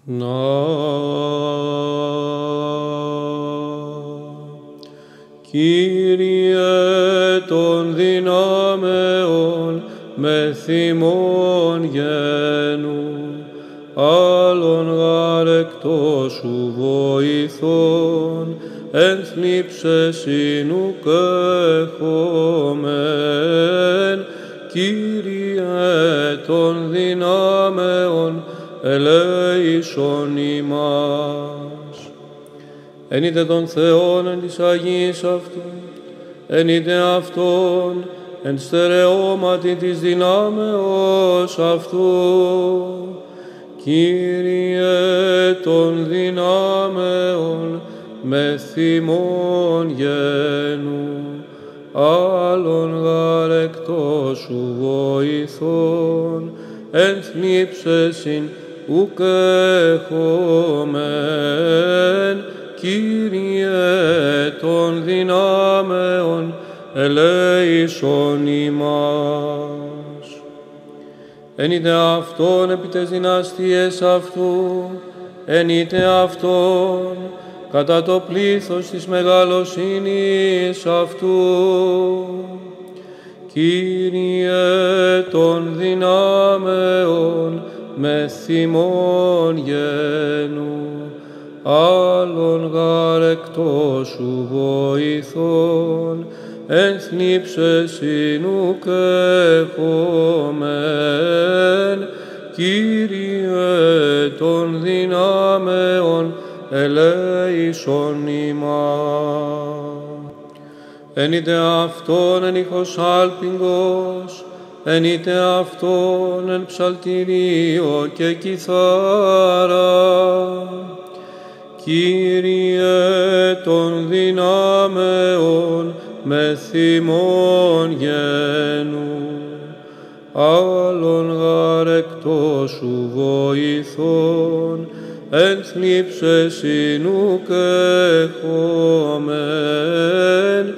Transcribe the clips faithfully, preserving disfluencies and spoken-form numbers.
Να Κύριε των δυνάμεων με θυμών γένου, άλλον γάρ εκτός σου βοηθών, εν θλίψες ουκ έχομεν. Κύριε των δυνάμεων ελέησον ημάς. Εν είτε των Θεών εν της Αγίας αυτού, εν είτε αυτόν εν στερεώματι της δυνάμεως αυτού. Κύριε των δυνάμεων με θυμών γένου, άλλον γάρ εκτός σου βοηθών, εν θλίψεσιν ουκ έχομεν. Κύριε των δυνάμεων ελέησον ημάς. Εν είτε αυτόν επί τες δυναστείες αυτού, εν είτε αυτόν κατά το πλήθος της μεγαλοσύνης αυτού. Κύριε των δυνάμεων με θυμών γένου, άλλον γάρ εκτός σου βοηθών, εν θλίψες ουκ έχομεν. Κύριε των δυνάμεων ελέησον ημάς. Εν είτε αυτόν εν ήχος άλπιγγος, εν είτε αυτόν εν ψαλτηρίο και κιθάρα. Κύριε των δυνάμεων με θυμών γένου, άλλον γάρ εκτός σου βοηθών, εν θλίψες ουκ έχομεν.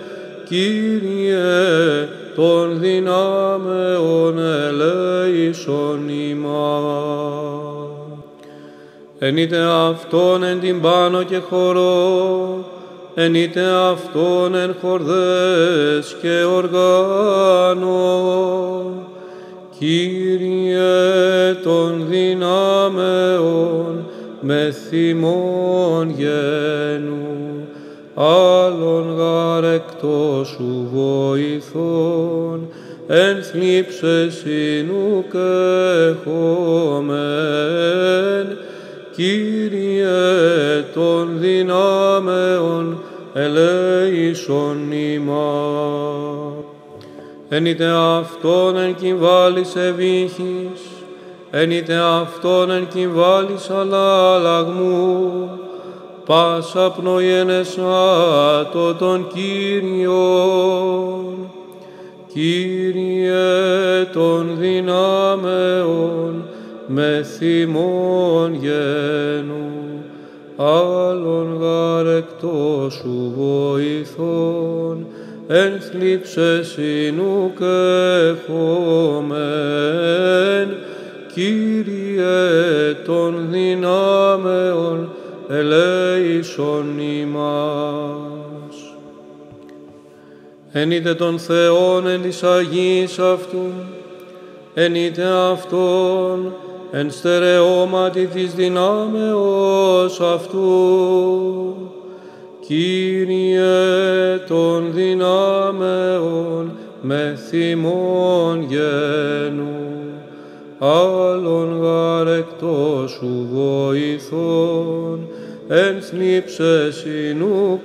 Κύριε των δυνάμεων ελέησον ημάς. Εν είτε αυτόν εν την πάνω και χορό, εν είτε αυτόν εν χορδές και οργάνο. Κύριε των δυνάμεων με θυμών γένου, άλλον γάρ εκτός σου βοηθών, εν θλίψες ουκ έχομεν. Κύριε των δυνάμεων ελέησον ημάς. Εν είτε αυτόν εν κυμβάλης εβύχης, εν είτε αυτόν εν κυμβάλης αλλαλαγμού, πάσα πνοή εν εσάτω των Κύριων. Κύριε των δυνάμεων με θυμών γένου, άλλον γάρ εκτός σου βοηθών, εν θλίψες ουκ έχομεν. Κύριε των δυνάμεων ελέησον ημάς. Εν είτε των Θεών εν της Αγίας αυτού, εν είτε αυτόν εν στερεώματι της δυνάμεως αυτού. Κύριε των δυνάμεων με θυμών γένου, άλλον γάρ εκτός σου βοηθών, εν θλίψες ουκ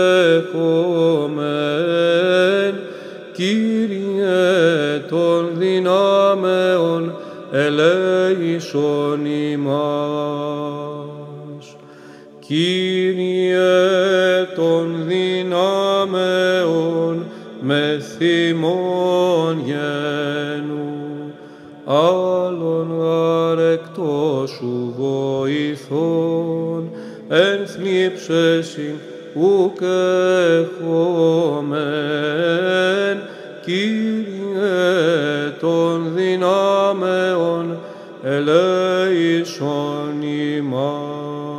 έχομεν. Κύριε των δυνάμεων ελέησον ημάς. Κύριε των δυνάμεων με θυμών γένου, άλλον γάρ εκτός σου βοηθών, εν θλίψες ουκ έχομεν. Κύριε των δυνάμεων ελέησον ημάς.